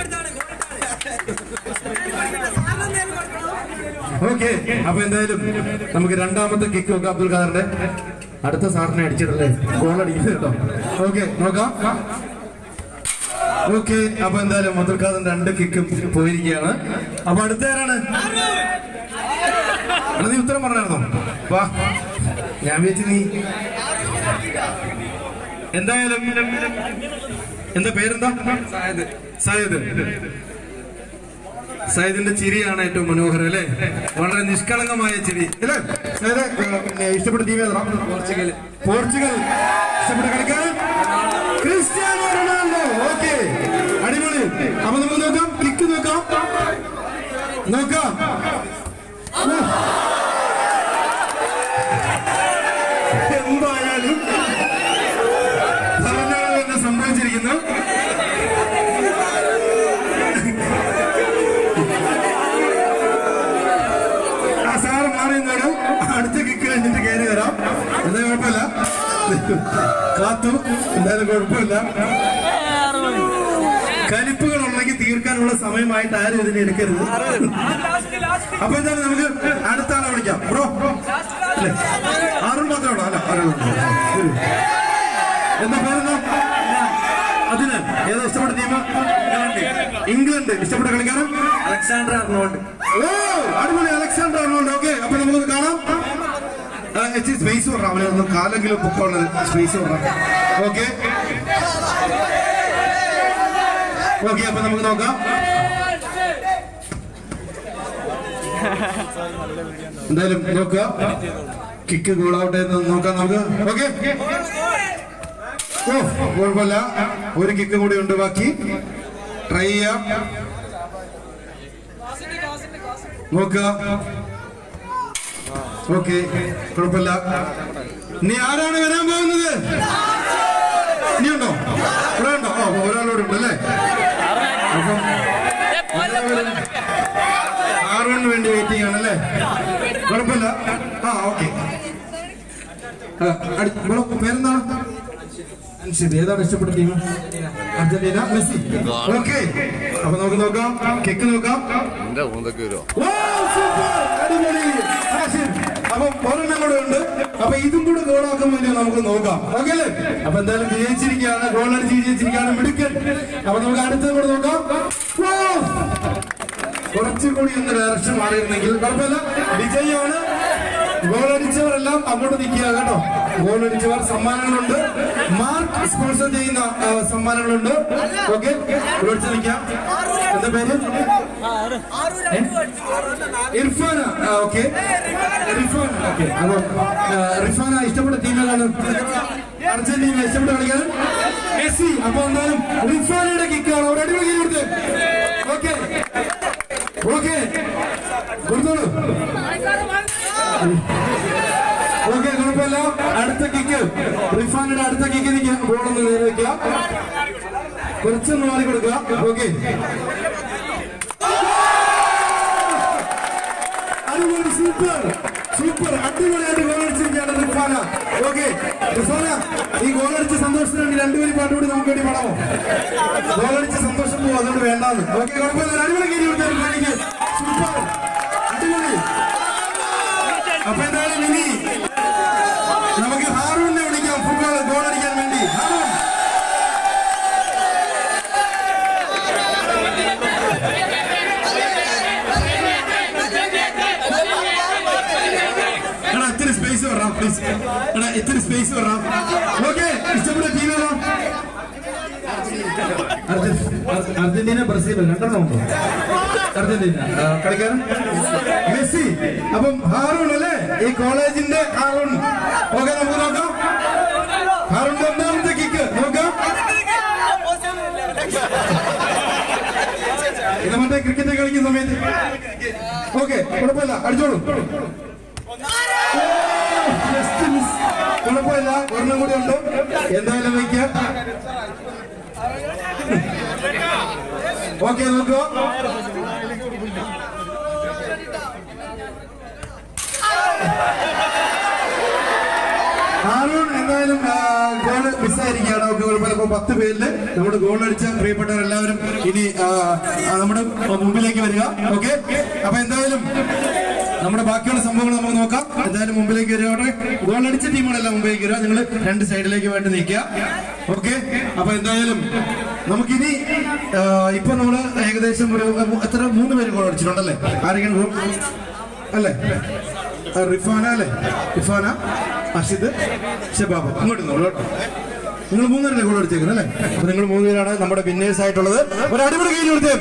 ഓക്കെ, അപ്പൊ എന്തായാലും നമുക്ക് രണ്ടാമത്തെ കിക്ക് നോക്കാം. അബ്ദുൽ ഖാദറിന്റെ അടുത്ത സാറിനെ അടിച്ചിട്ടല്ലേ ഗോൾ അടിക്കുന്നത് കേട്ടോ. ഓക്കെ, നോക്കാം. ഓക്കെ, അപ്പൊ എന്തായാലും അബ്ദുൽ ഖാദറിന്റെ രണ്ട് കിക്കും പോയിരിക്കുകയാണ്. അപ്പൊ അടുത്ത ആരാണ്? നീ ഉത്തരം പറഞ്ഞായിരുന്നോ? വാ, ഞാൻ വിചാരിച്ചു നീ. എന്തായാലും എന്താ പേരെന്താ? സയദ്. സയദ്. സയദിന്റെ ചിരിയാണ് ഏറ്റവും മനോഹരം അല്ലേ? വളരെ നിഷ്കളങ്കമായ ചിരി അല്ലേ? സയദ്, പിന്നെ ഇഷ്ടപ്പെട്ട ടീം ഏതാ? പോർച്ചുഗൽ. പോർച്ചുഗൽ. ഇഷ്ടപ്പെട്ട കളിക്കാരൻ ക്രിസ്ത്യാനോ റൊണാൾഡോ. ഓക്കെ, അടിപൊളി. അപ്പൊ നമുക്ക് നോക്കാം. ക്ലിക്ക് നോക്കാം. നോക്കാം. എന്തായാലും പറഞ്ഞാണ് തന്നെ സംഭവിച്ചിരിക്കുന്നു. ആ സാറ് മാറി നിന്നോട് അടുത്ത കിക്ക് കഴിഞ്ഞിട്ട് കയറി വരാം. എന്താ കുഴപ്പമില്ല. കാത്തു. എന്തായാലും കുഴപ്പമില്ല. കലിപ്പുകൾ ഉണ്ടെങ്കിൽ തീർക്കാനുള്ള സമയമായിട്ട് ആരും ഇതിനെ എടുക്കരുത്. അപ്പൊ എന്തായാലും നമുക്ക് അടുത്ത ആളെ വിളിക്കാം. ബ്രോ അല്ലേ, ആറും മാത്രമേ ഉള്ളൂ. അല്ല എന്താ പേരെന്താ? അതിന് ഏതാ ഇഷ്ടപ്പെട്ട ടീം? ഇംഗ്ലണ്ട്. ഇഷ്ടപ്പെട്ട കളിക്കാരൻ അലക്സാണ്ടർ ആർണോൾഡ്. ഓ അടിപൊളി, അലക്സാണ്ടർ ആർണോൾഡ്. ഓക്കെ, അപ്പൊ നമുക്കൊന്ന് കാണാം. സ്പേസ് വിടാം, അവനൊന്ന് കാലെങ്കിലും പൊക്കമുള്ളത് സ്പേസ് വിടാം. ഓക്കെ ഓക്കെ, അപ്പൊ നമുക്ക് നോക്കാം. എന്തായാലും നോക്കാം, കിക്ക് ഗോൾ ഔട്ട് എന്ന് നോക്കാം നമുക്ക്. ഓക്കെ, ഓ കുഴപ്പമില്ല, ഒരു കിക്ക് കൂടി ഉണ്ട് ബാക്കി. ട്രൈ ചെയ്യാം, നോക്കുക. ഓക്കെ കുഴപ്പമില്ല. ഇനി ആരാണ് വരാൻ പോകുന്നത്? ഇനിയുണ്ടോ? ഇവിടെ ഉണ്ടോ? ഓ ഒരാളോട് ഉണ്ട് അല്ലേ? അപ്പം ആറിന് വേണ്ടി വെയിറ്റിംഗ് ആണല്ലേ? കുഴപ്പമില്ല. ആ ഓക്കെ, പേരെന്താണ്? ശരി, ഏതാണ് ഇഷ്ടപ്പെട്ട ടീം? Argentina, Messi. ഓക്കെ, അപ്പൊ നമുക്ക് നോക്കാം, കിക്ക് നോക്കാം. അപ്പൊ ഒരെണ്ണം കൂടെ ഉണ്ട്. അപ്പൊ ഇതും കൂടെ ഗോളാക്കാൻ വേണ്ടി നമുക്ക് നോക്കാം. ഓക്കെ അല്ലേ? അപ്പൊ എന്തായാലും വിജയിച്ചിരിക്കുകയാണ്, ഗോളടിച്ച് വിജയിച്ചിരിക്കുകയാണ്, മിടുക്കൻ. അപ്പൊ നമുക്ക് അടുത്തത് കൂടെ നോക്കാം. കുറച്ചുകൂടി ഒന്ന് ഡയറക്ഷൻ മാറിയിരുന്നെങ്കിൽ കുഴപ്പമില്ല. വിജയമാണ്. ഗോളടിച്ചവരെല്ലാം അങ്ങോട്ട് നിൽക്കുക കേട്ടോ. ഗോളടിച്ചവർ സമ്മാനങ്ങളുണ്ട്, മാർക്ക് സ്പോൺസർ ചെയ്യുന്ന സമ്മാനങ്ങളുണ്ട്. ഓക്കെ, ഗോളടിച്ച് നിൽക്കാം. എന്താ പേര്? ഇർഫാന. ഓക്കെ, റിഫാൻ. ഓക്കെ, അപ്പൊ റിഫാന ഇഷ്ടപ്പെട്ട ടീം ഏതാണ്? അർജന്റീന. ഇഷ്ടപ്പെട്ട കളിക്കാരൻ മെസ്സി. അപ്പൊ എന്തായാലും റിഫാനയുടെ കിക്കാണ്. ഒരു അടിപൊളി ഗെയിം കൊടുത്തേ. ഓക്കെ ഓക്കെ, കൊടുത്തോളൂ. ഓക്കെ, കുഴപ്പമില്ല. അടുത്ത കിക്ക് റിഫാനയുടെ അടുത്ത കിക്ക് നിൽക്കുക. ബോളൊന്ന് നേരെ വെക്കുക, കുറച്ചൊന്ന് മാറി കൊടുക്കുക. ഓക്കെ, അടിപൊളി, സൂപ്പർ സൂപ്പർ, അടിപൊളിയായിട്ട് ഗോളടിച്ചിരിക്കുകയാണ് റിഫാന. ഓക്കെ റിഫാന, ഈ ഗോളടിച്ച സന്തോഷത്തിന് വേണ്ടി രണ്ടുപേരും പാട്ടുകൂടി നമുക്ക് വേണ്ടി പാടാമോ? ഗോളടിച്ച സന്തോഷം പോകും, അതുകൊണ്ട് വേണ്ടാന്ന്. ഓക്കെ കുഴപ്പമില്ല, അടിപൊളി കയറി കൊടുത്താൽ റിഫാനയ്ക്ക്. സൂപ്പർ, അടിപൊളി. അപ്പൊ എന്തായാലും ഇനി നമുക്ക് ഹാറൂണിനെ വിളിക്കാം ഫുട്ബോൾ ഗോളടിക്കാൻ വേണ്ടി. ഹാറൂൺ, എടാ ഇത്തിരി സ്പേസ് വരാം പ്ലീസ്. എടാ ഇത്തിരി സ്പേസ് വരാം. ഓക്കെ, ഇഷ്ടപ്പെട്ട ടീം ഏതാ? അർജന്റീന, ബ്രസീൽ, രണ്ടെണ്ണം ഉണ്ടോ? അർജന്റീന. കളിക്കാരൻ മെസ്സി. അപ്പം ഹാറൂൺ അല്ലേ, ഈ കോളേജിന്റെ ഹാറൂൺ. ഓക്കെ, നമുക്ക് നോക്കാം. ഹാറൂണിന്റെ ഒന്നാമത്തെ കിക്ക് നോക്കാം. ഇത് മറ്റേ ക്രിക്കറ്റ് കളിക്കുന്ന സമയത്ത്. ഓക്കെ കുഴപ്പമില്ല, അടിച്ചോളൂ. കുഴപ്പമില്ല, ഒരെണ്ണം കൂടി ഉണ്ട്. എന്തായാലും വയ്ക്കുക. ഓക്കെ നോക്കുക. ഹാറൂൺ എന്തായാലും ഗോൾ മിസ്സായിരിക്കുകയാണ്. ഓക്കെ കുഴപ്പമില്ല. അപ്പൊ പത്ത് പേരില് നമ്മുടെ ഗോൾ അടിച്ച പ്രിയപ്പെട്ടവരെല്ലാവരും ഇനി നമ്മുടെ മുമ്പിലേക്ക് വരിക. ഓക്കെ, അപ്പൊ എന്തായാലും നമ്മുടെ ബാക്കിയുള്ള സംഭവങ്ങൾ നമുക്ക് നോക്കാം. എന്തായാലും മുമ്പിലേക്ക് വരിക. ഗോൾ അടിച്ച ടീമുകളെല്ലാം മുമ്പിലേക്ക് വരിക. നിങ്ങൾ രണ്ട് സൈഡിലേക്ക് വേണ്ടി നിൽക്കുക. ഓക്കെ, അപ്പൊ എന്തായാലും നമുക്കിനി ഇപ്പൊ നമ്മള് ഏകദേശം ഒരു എത്ര മൂന്ന് പേര് ഗോൾ അടിച്ചിട്ടുണ്ടല്ലേ? ആരെങ്കിലും ഗോൾ അല്ലേ? റിഫാന അല്ലേ? റിഫാന, അർഷിദ്, ഷബാബ്. ഇങ്ങോട്ട് നോളൂ കേട്ടോ. നിങ്ങൾ മൂന്നുപേരല്ലേ ഗോൾ അടിച്ചേക്കുന്നത് അല്ലേ? അപ്പൊ നിങ്ങൾ മൂന്നുപേരാണ് നമ്മുടെ വിന്നേഴ്സ് ആയിട്ടുള്ളത്. ഒരു അടിപൊളി കൈ കൊടുത്തേ.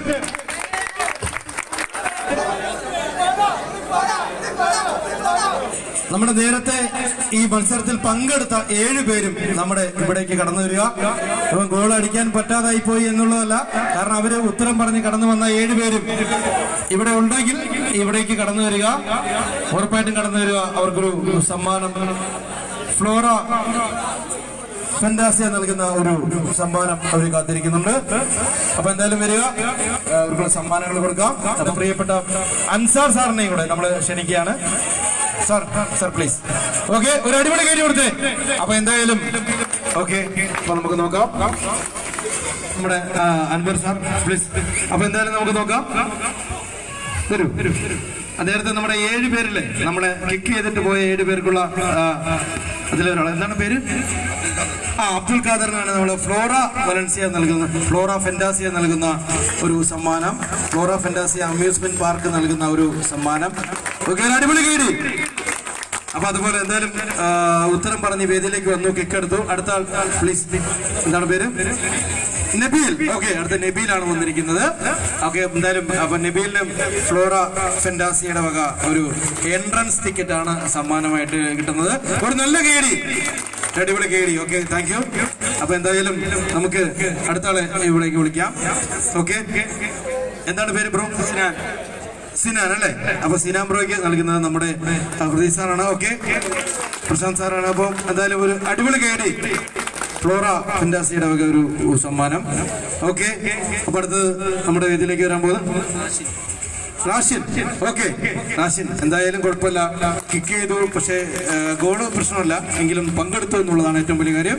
നമ്മുടെ നേരത്തെ ഈ മത്സരത്തിൽ പങ്കെടുത്ത ഏഴു പേരും നമ്മുടെ ഇവിടേക്ക് കടന്നു വരിക. അപ്പം ഗോൾ അടിക്കാൻ പറ്റാതായി പോയി എന്നുള്ളതല്ല, കാരണം അവര് ഉത്തരം പറഞ്ഞ് കടന്നു വന്ന ഏഴു പേരും ഇവിടെ ഉണ്ടെങ്കിൽ ഇവിടേക്ക് കടന്നു വരിക. ഉറപ്പായിട്ടും കടന്നു വരിക. അവർക്കൊരു സമ്മാനം ഫ്ലോറ ഫെന്റാസിയ നൽകുന്ന ഒരു സമ്മാനം അവർ കാത്തിരിക്കുന്നുണ്ട്. അപ്പൊ എന്തായാലും വരിക, അവർക്കുള്ള സമ്മാനങ്ങൾ കൊടുക്കാം. അപ്പൊ പ്രിയപ്പെട്ട അൻസാർ സാറിനെയും കൂടെ നമ്മൾ ക്ഷണിക്കുകയാണ്. Sir sir please. ഓക്കെ, ഒരു അടിപൊളി കയറ്റി കൊടുത്തേ. അപ്പൊ എന്തായാലും ഓക്കെ, അപ്പൊ നമുക്ക് നോക്കാം നമ്മുടെ അൻവർ സാർ പ്ലീസ്. അപ്പൊ എന്തായാലും നമുക്ക് നോക്കാം. വരൂ. അദ്ദേഹത്തെ നമ്മുടെ ഏഴ് പേരില്ലേ നമ്മളെ കിക്ക് ചെയ്തിട്ട് പോയ ഏഴ് പേർക്കുള്ള അതിലൊരാൾ എന്താണ് പേര്? ആ അബ്ദുൽ ഖാദറിനാണ് നമ്മൾ ഫ്ലോറ വലൻസിയ നൽകുന്ന ഫ്ലോറ ഫെന്റാസിയ നൽകുന്ന ഒരു സമ്മാനം. ഫ്ലോറ ഫെന്റാസിയ അമ്യൂസ്മെന്റ് പാർക്ക് നൽകുന്ന ഒരു സമ്മാനം. ഓക്കെ, അടിപൊളി കേടി. അപ്പൊ അതുപോലെ എന്തായാലും ഉത്തരം പറഞ്ഞ് വേദിയിലേക്ക് വന്നു, കിക്ക് എടുത്തു. അടുത്ത ആൾ പ്ലീസ്. എന്താണ് പേര്? നബീൽ. ഓക്കെ, അടുത്ത നബീലാണ് വന്നിരിക്കുന്നത്. ഓക്കെ, എന്തായാലും അപ്പൊ നബീലിനും ഫ്ലോറ ഫെന്റാസിയുടെ വക ഒരു എൻട്രൻസ് ടിക്കറ്റ് ആണ് സമ്മാനമായിട്ട് കിട്ടുന്നത്. ഒരു നല്ല കേടി, അടിപൊളി കേടി. Okay, thank you. അപ്പൊ എന്തായാലും നമുക്ക് അടുത്ത ആളെ ഇവിടേക്ക് വിളിക്കാം. ഓക്കെ, എന്താണ് പേര് ബ്രോ? സിനാൻ. സിനാൻ അല്ലേ? അപ്പൊ സിനാൻ ബ്രോയ്ക്ക് നൽകുന്നത് നമ്മുടെ പ്രദീപ് സാറാണ്. ഓക്കെ, പ്രശാന്ത് സാറാണ്. അപ്പൊ എന്തായാലും ഒരു അടിപൊളി കേടി ഫ്ലോറ ഫെന്റാസിയുടെ വക ഒരു സമ്മാനം. ഓക്കെ, അപ്പൊ അടുത്ത് നമ്മുടെ വേദിയിലേക്ക് വരാൻ പോകുന്നത് റാഷിൻ. ഓക്കെ, റാഷിൻ എന്തായാലും കുഴപ്പമില്ല, കിക്ക് ചെയ്തു. പക്ഷേ ഗോള് പ്രശ്നമല്ല, എങ്കിലും പങ്കെടുത്തു എന്നുള്ളതാണ് ഏറ്റവും വലിയ കാര്യം.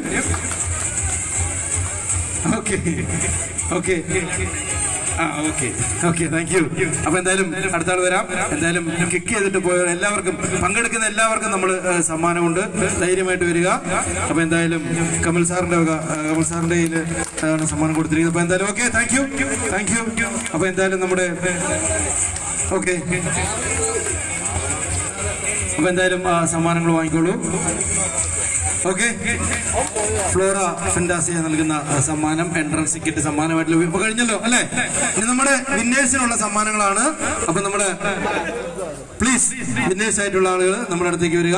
ഓക്കെ ഓക്കെ ആ ഓക്കെ ഓക്കെ താങ്ക് യു. അപ്പൊ എന്തായാലും അടുത്ത ആൾ വരാം. എന്തായാലും കിക്ക് ചെയ്തിട്ട് പോയ എല്ലാവർക്കും, പങ്കെടുക്കുന്ന എല്ലാവർക്കും നമ്മൾ സമ്മാനമുണ്ട്. ധൈര്യമായിട്ട് വരിക. അപ്പൊ എന്തായാലും കമൽ സാറിന്റെ വക കമൽ സാറിന്റെ കയ്യിൽ ആണ് സമ്മാനം കൊടുത്തിരിക്കുന്നത്. അപ്പൊ എന്തായാലും okay, thank you thank you. അപ്പൊ എന്തായാലും നമ്മുടെ ഓക്കെ, അപ്പൊ എന്തായാലും ആ സമ്മാനങ്ങൾ വാങ്ങിക്കോളൂ. ഓക്കെ, ഫ്ലോറ ഫെന്റാസിയ നൽകുന്ന സമ്മാനം എൻട്രൻസ് ടിക്കറ്റ് സമ്മാനമായിട്ട് ഇപ്പൊ കഴിഞ്ഞല്ലോ അല്ലെ? ഇനി നമ്മുടെ വിന്നേഴ്സിനുള്ള സമ്മാനങ്ങളാണ്. അപ്പൊ നമ്മുടെ പ്ലീസ് വിന്നേഴ്സ് ആയിട്ടുള്ള ആളുകൾ നമ്മുടെ അടുത്തേക്ക് വരിക.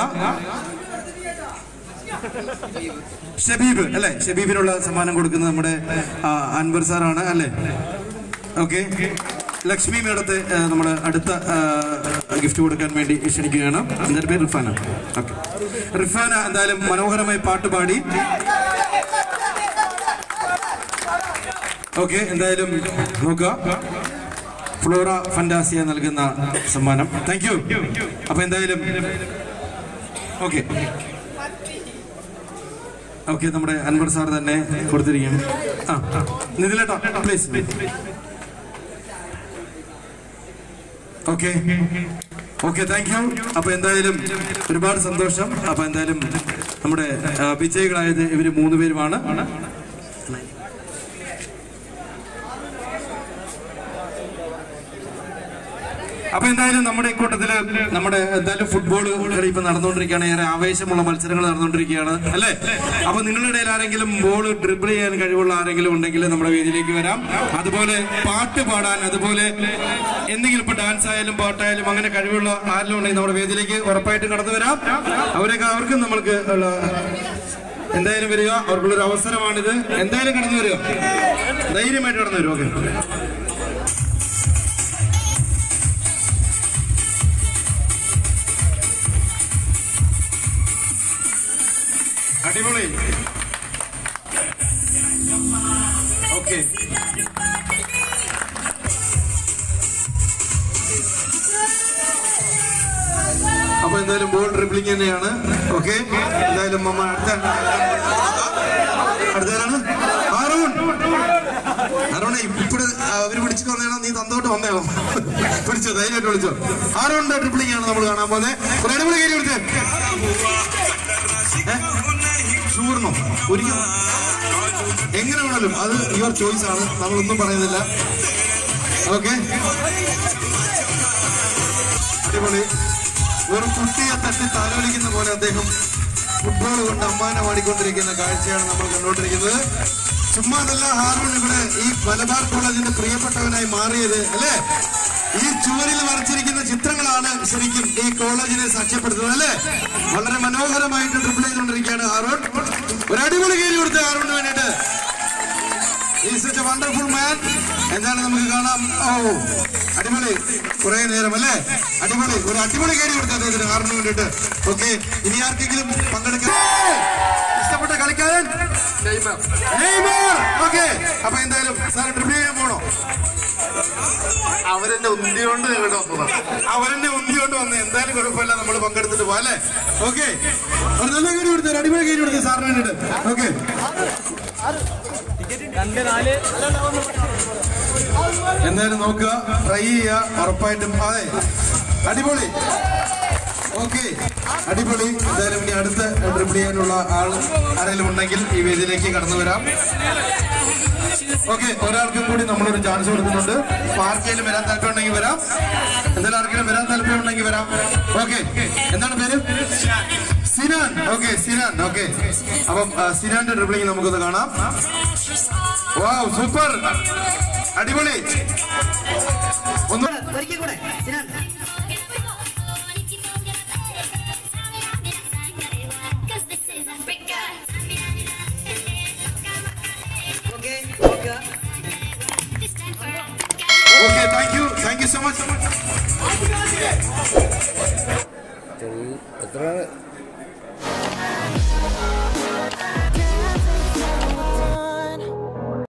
ഷബീബ് അല്ലെ? ഷബീബിനുള്ള സമ്മാനം കൊടുക്കുന്നത് നമ്മുടെ അൻവർ സാറാണ് അല്ലെ? ഓക്കെ, ലക്ഷ്മി മേഡത്തെ നമ്മുടെ അടുത്ത ഗിഫ്റ്റ് കൊടുക്കാൻ വേണ്ടി ക്ഷണിക്കുകയാണ്. എൻ്റെ പേര് റിഫാന. ഓക്കെ, റിഫാന എന്തായാലും മനോഹരമായി പാട്ട് പാടി. ഓക്കെ, എന്തായാലും നോക്കുക, ഫ്ലോറ ഫെന്റാസിയ നൽകുന്ന സമ്മാനം. Thank you. അപ്പൊ എന്തായാലും ഓക്കെ ഓക്കെ നമ്മുടെ അൻവർ സാർ തന്നെ കൊടുത്തിരിക്കുകയാണ്. ആ നിതിലേട്ടാ please. Okay okay thank you. അപ്പൊ എന്തായാലും ഒരുപാട് സന്തോഷം. അപ്പൊ എന്തായാലും നമ്മുടെ വിജയികളായത് ഇവര് മൂന്ന് പേരുമാണ്. അപ്പൊ എന്തായാലും നമ്മുടെ ഇക്കൂട്ടത്തില് നമ്മുടെ എന്തായാലും ഫുട്ബോൾ കളി ഇപ്പൊ നടന്നുകൊണ്ടിരിക്കുകയാണ്. ഏറെ ആവേശമുള്ള മത്സരങ്ങൾ നടന്നുകൊണ്ടിരിക്കുകയാണ് അല്ലെ? അപ്പൊ നിങ്ങളുടെ ഇടയിൽ ആരെങ്കിലും ബോൾ ഡ്രിബിൾ ചെയ്യാൻ കഴിവുള്ള ആരെങ്കിലും ഉണ്ടെങ്കിൽ നമ്മുടെ വേദിയിലേക്ക് വരാം. അതുപോലെ പാട്ട് പാടാൻ, അതുപോലെ എന്തെങ്കിലും ഇപ്പൊ ഡാൻസ് ആയാലും പാട്ടായാലും അങ്ങനെ കഴിവുള്ള ആരെങ്കിലും ഉണ്ടെങ്കിൽ നമ്മുടെ വേദിയിലേക്ക് ഉറപ്പായിട്ടും കടന്നു വരാം. അവരൊക്കെ അവർക്കും നമ്മൾക്ക് എന്തായാലും വരിക, അവർക്കുള്ളൊരു അവസരമാണിത്. എന്തായാലും കടന്നു വരിക, ധൈര്യമായിട്ട് കടന്നു വരും. ഓക്കെ, അടിപൊളി. ഓക്കെ, അപ്പൊ എന്തായാലും ബോൾ ഡ്രിബ്ലിംഗ് തന്നെയാണ്. ഓക്കെ, എന്തായാലും മമ്മ അടുത്ത അടുത്തവരാണ് ആരോൺ. ആരോണെ ഇപ്പോഴും അവര് പിടിച്ചിട്ട് വന്നേണോ? നീ തന്നോട്ട് വന്നേണോ? പിടിച്ചോ, ധൈര്യമായിട്ട് വിളിച്ചോ. ആരോണിന്റെ ഡ്രിബ്ലിംഗ് ആണ് നമ്മൾ കാണാൻ പോകുന്നത്. ഒരു അടിപൊളി കയറി വിളിച്ചേ. ഷൂർണോ ഒരിക്കലും എങ്ങനെ വേണമല്ലോ, അത് യുവർ ചോയ്സ് ആണ്, നമ്മളൊന്നും പറയുന്നില്ല. ഓക്കെ, അടിപൊളി. ഒരു കുട്ടിയെ തട്ടി താലോലിക്കുന്ന പോലെ അദ്ദേഹം ഫുട്ബോൾ കൊണ്ട് അമ്മാനെ പാടിക്കൊണ്ടിരിക്കുന്ന കാഴ്ചയാണ് നമ്മൾ കണ്ടുകൊണ്ടിരിക്കുന്നത്. ചുമ്മാ നല്ല ഹാറൂൺ ഇവിടെ ഈ മലബാർ കോളേജിന്റെ പ്രിയപ്പെട്ടവനായി മാറിയത് അല്ലെ? ഈ ചുവരിൽ വരച്ചിരിക്കുന്ന ചിത്രങ്ങളാണ് ശരിക്കും ഈ കോളേജിനെ സാക്ഷ്യപ്പെടുത്തുന്നത് അല്ലെ? വളരെ മനോഹരമായിട്ട് ട്രിപ്പിൾ ചെയ്തുകൊണ്ടിരിക്കുകയാണ് ഹാറൂൺ. ഒരു അടിപൊളി കയറി കൊടുത്ത ഹാറൂണിന് വേണ്ടിയിട്ട്. ഈ such a wonderful man. എന്താണ് നമുക്ക് കാണാം. ഓ അടിപൊളി, കുറെ നേരം അല്ലേ? അടിപൊളി, ഒരു അടിപൊളി കയറി കൊടുത്ത അദ്ദേഹത്തിന് ഹാറൂണിന് വേണ്ടിയിട്ട്. ഓക്കെ, ഇനി ആർക്കെങ്കിലും പങ്കെടുക്കാൻ ഇഷ്ടപ്പെട്ട കളിക്കാരൻ നെയ്മർ. ഓക്കെ, അപ്പൊ എന്തായാലും സാർ ട്രിപ്പിൾ ചെയ്യാൻ പോണോ? അവരെന്നെ ഉന്തിയോണ്ട് ഇവിടെ വന്നതാണ്. അവരെന്നെ ഉന്തിയോണ്ട് വന്ന് എന്തായാലും കുഴപ്പമില്ല, നമ്മൾ പങ്കെടുത്തിട്ട് പോവാ അല്ലേ? ഓക്കെ, ഒരു നല്ല കയറി കൊടുത്തേ, അടിപൊളി കയറി കൊടുത്തേ സാറിന് വേണ്ടിട്ട്. ഓക്കെ, എന്തായാലും നോക്കുക, ട്രൈ ചെയ്യുക, ഉറപ്പായിട്ടും. അതെ, അടിപൊളി. ഓക്കെ, അടിപൊളി. എന്തായാലും ഇനി അടുത്ത ട്രിപ്പിൾ ചെയ്യാനുള്ള ആൾ ആരെങ്കിലും ഉണ്ടെങ്കിൽ ഈ വേദിയിലേക്ക് കടന്നു വരാം. ഓക്കെ, ഒരാൾക്കും കൂടി നമ്മളൊരു ചാൻസ് കൊടുക്കുന്നുണ്ട്. പാർട്ടിയിലും വരാൻ താല്പര്യം ഉണ്ടെങ്കിൽ വരാം. എന്തായാലും ആർക്കെങ്കിലും വരാൻ താല്പര്യം ഉണ്ടെങ്കിൽ വരാം. ഓക്കെ, എന്താണ് പേര്? സിനാൻ. ഓക്കെ, സിനാൻ. ഓക്കെ, അപ്പം സിനാന്റെ ഡ്രിബ്ലിംഗ് നമുക്കൊന്ന് കാണാം. വാവ്, സൂപ്പർ, അടിപൊളി. ഒന്ന് ഒരിക്കൽ കൂടെ Sinan. Okay, thank you, thank you so much. എത്ര